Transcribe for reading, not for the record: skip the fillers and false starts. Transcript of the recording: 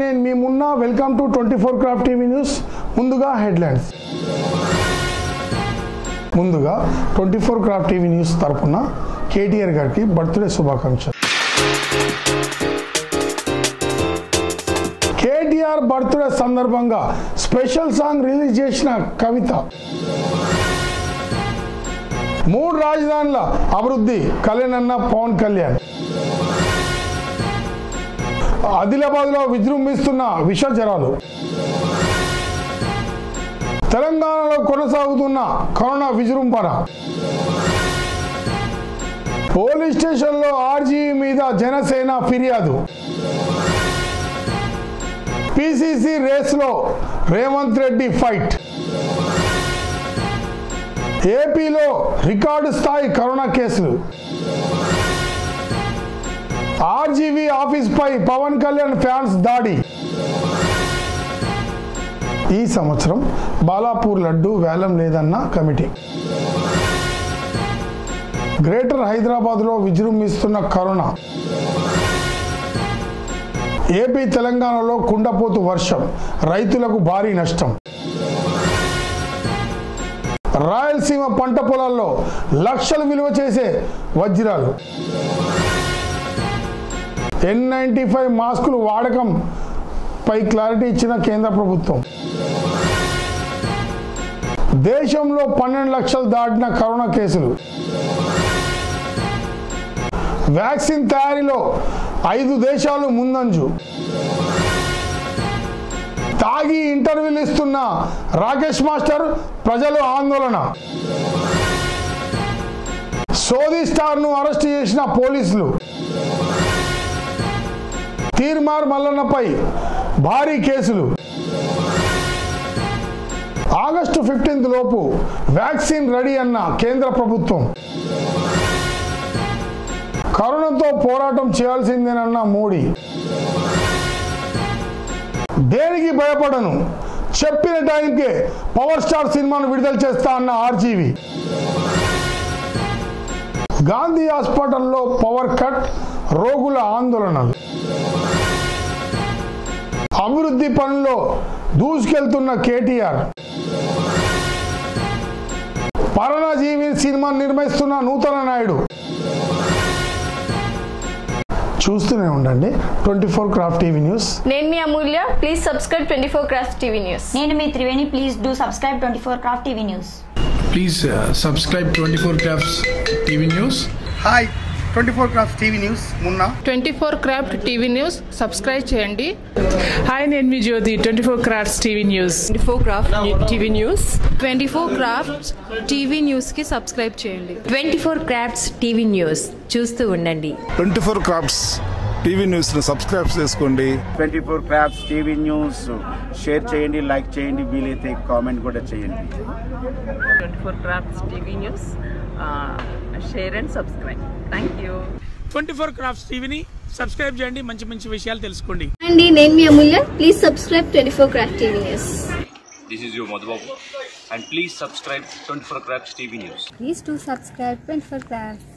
నేను మీ Munna welcome to 24 craft TV news. ముందుగా హెడ్లైన్స్. ముందుగా 24 క్రాఫ్ట్ టీవీ న్యూస్ తరపున కేటీఆర్ గారికి బర్త్డే శుభాకాంక్షలు. కేటీఆర్ బర్త్డే సందర్భంగా స్పెషల్ సాంగ్ రిలీజ్ చేసిన కవిత. 3 రాజధానుల అభివృద్ధి కళ్యాణ్ పవన్ కళ్యాణ్. ఆదిలాబాద్లో విజృంభిస్తున్న విష జ్వరాలు. తెలంగాణలో కొనసాగుతున్న కరోనా విజృంభణ. పోలీస్ స్టేషన్లో ఆర్జీవీ మీద జనసేన ఫిర్యాదు. పిసిసి రేస్లో రేవంత్ రెడ్డి ఫైట్. ఏపీలో రికార్డు స్థాయి కరోనా కేసులు. ఆర్జీవీ ఆఫీస్పై పవన్ కళ్యాణ్ ఫ్యాన్స్ దాడి. ఈ సంవత్సరం బాలాపూర్ లడ్డు వేలం లేదన్న కమిటీ. గ్రేటర్ హైదరాబాద్లో విజృంభిస్తున్న కరోనా. ఏపీ తెలంగాణలో కుండపోతు వర్షం, రైతులకు భారీ నష్టం. రాయలసీమ పంట పొలాల్లో లక్షలు విలువ చేసే వజ్రాలు. N95 మాస్కులు వాడకం పై క్లారిటీ ఇచ్చిన కేంద్ర ప్రభుత్వం. దేశంలో 12 లక్షలు దాటిన కరోనా కేసులు. వ్యాక్సిన్ తయారీలో 5 దేశాలు ముందంజు. తాగి ఇంటర్వ్యూలు ఇస్తున్న రాకేష్ మాస్టర్, ప్రజలు ఆందోళన. సోదీ స్టార్ను అరెస్ట్ చేసిన పోలీసులు. తీర్మార్ మల్లన్నపై భారీ కేసులు. ఆగస్టు 15 లోపు వ్యాక్సిన్ రెడీ అన్న కేంద్ర ప్రభుత్వం. కరోనాతో పోరాటం చేయాల్సిందేనన్న మోడీ. దేనికి భయపడను, చెప్పిన టైంకే పవర్ స్టార్ సినిమాను విడుదల చేస్తా అన్న ఆర్జీవీ. గాంధీ హాస్పిటల్లో పవర్ కట్, రోగుల ఆందోళనలు. అభివృద్ధి పనుల్లో దూసుకెళ్తున్న కేటీఆర్. పరణజీవి సినిమా నిర్మిస్తున్న నూతన నాయుడు. చూస్తూనే ఉండండి 24 క్రాఫ్ట్ టీవీ న్యూస్. నేను మీ Amulya, please subscribe 24 craft TV news. నేను మీ Triveni, please do subscribe 24 craft TV news. Please subscribe 24 Crafts TV News. Hi 24 craft TV news Munna. 24 craft TV news subscribe చేయండి. హాయ్ నేను మీ Jyothi. 24 crafts TV news. 24 craft TV news. 24 crafts TV news కి subscribe చేయండి. 24 crafts TV news చూస్తూ ఉండండి. 24 crafts TV news ని subscribe చేసుకోండి. 24 crafts TV news share చేయండి, లైక్ చేయండి, వీలైతే కామెంట్ కూడా చేయండి. 24 crafts TV news share and subscribe. Thank you. 24 Crafts టీవీని సబ్స్క్రైబ్ చేయండి, మంచి మంచి విషయాలు తెలుసుకోండి. అండి నేను మీ Amulya, please subscribe 24 craft TV news. This is your Madhubabu and please subscribe 24 Crafts TV News. Please do subscribe 24 Crafts.